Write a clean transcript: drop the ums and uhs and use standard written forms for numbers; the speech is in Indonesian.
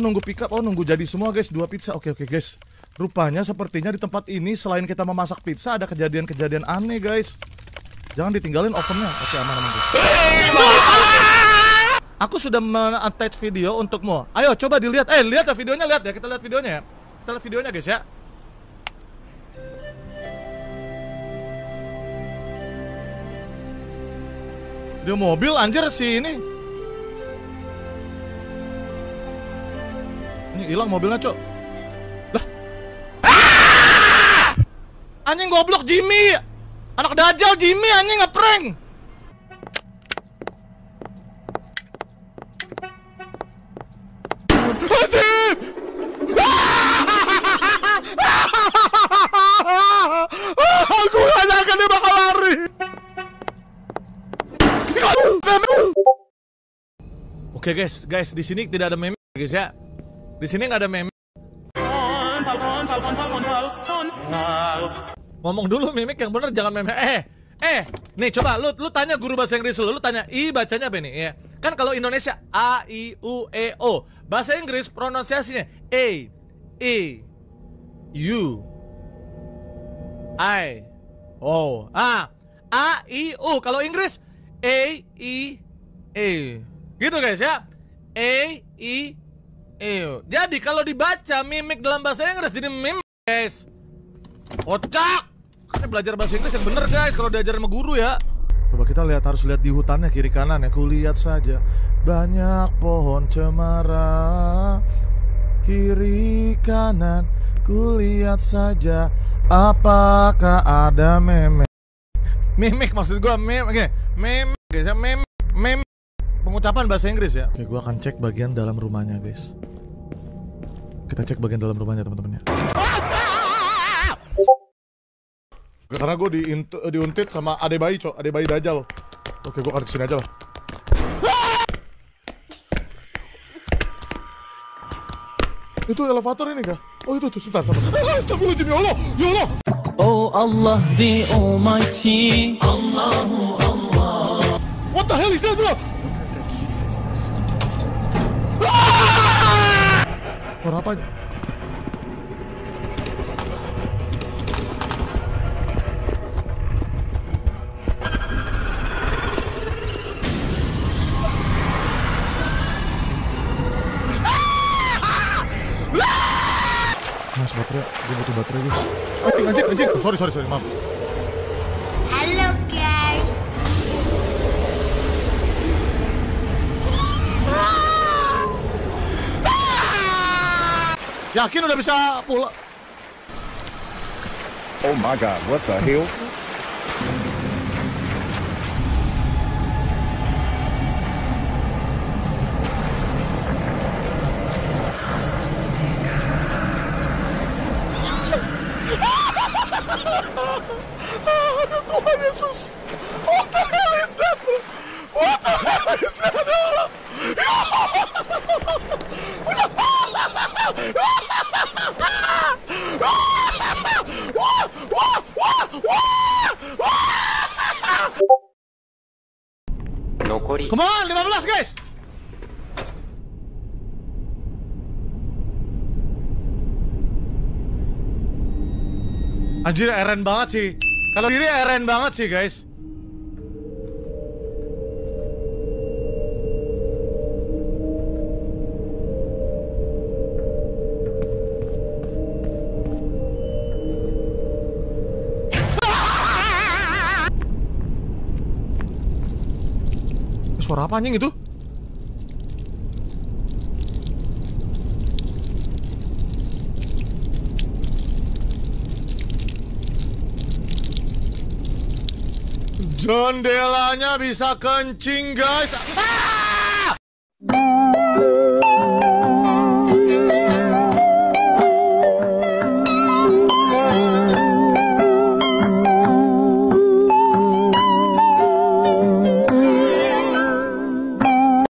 nunggu pick up. Oh, nunggu jadi semua guys. 2 pizza. Oke guys. Rupanya sepertinya di tempat ini selain kita memasak pizza ada kejadian-kejadian aneh guys. Jangan ditinggalin ovennya. Oke, aman guys. Aku sudah men-attach video untukmu. Ayo coba dilihat. Lihat ya videonya, lihat ya. Kita lihat videonya ya. Kita lihat videonya guys ya. Dia mobil anjir si ini. Ini hilang mobilnya, Cok. Lah. Anjing goblok Jimmy. Anak dajal Jimmy anjing ngeprank. Anjing. Aku gak nyangka dia bakal lari. Oke guys, di sini tidak ada meme guys ya. Di sini nggak ada meme. Ngomong dulu mimik yang bener, jangan meme. Nih coba lu tanya guru bahasa Inggris lu tanya I bacanya apa nih ya? Kan kalau Indonesia A I U E O, bahasa Inggris pronunciasinya A I U I O. A I U. Kalau Inggris A I E. Gitu guys ya. A I E. Jadi kalau dibaca mimik dalam bahasa Inggris jadi mimik guys. Kocak. Kita belajar bahasa Inggris yang bener guys kalau diajar sama guru ya. Coba kita harus lihat di hutannya kiri kanan ya. Kulihat saja banyak pohon cemara kiri kanan. Kulihat saja apakah ada meme. Mimik maksud gua meme guys ya, meme pengucapan bahasa Inggris ya. Oke, gua akan cek bagian dalam rumahnya guys. Kita cek bagian dalam rumahnya teman-teman ya. Karena gue diuntit sama ade bayi cok, ade bayi dajal. Oke, gue akan kesini aja lah. Itu elevator ini kah? Oh itu sebentar. Astagfirullahaladzim, ya Allah, ya Allah. Oh Allah the Almighty, Allahu Allah. What the hell is that bro? Suara apa? Mas baterai, gue butuh baterai guys. Anjing. Sorry, maaf. Halo guys. Yakin udah bisa pulang? Oh my god, what the hell? Tuhan Yesus. What the hell is that? What the hell is that? Come on, 15 guys. Anjir, eren banget sih. Kalau diri eren banget sih guys. Suara apa anjing itu? Jendelanya bisa kencing guys.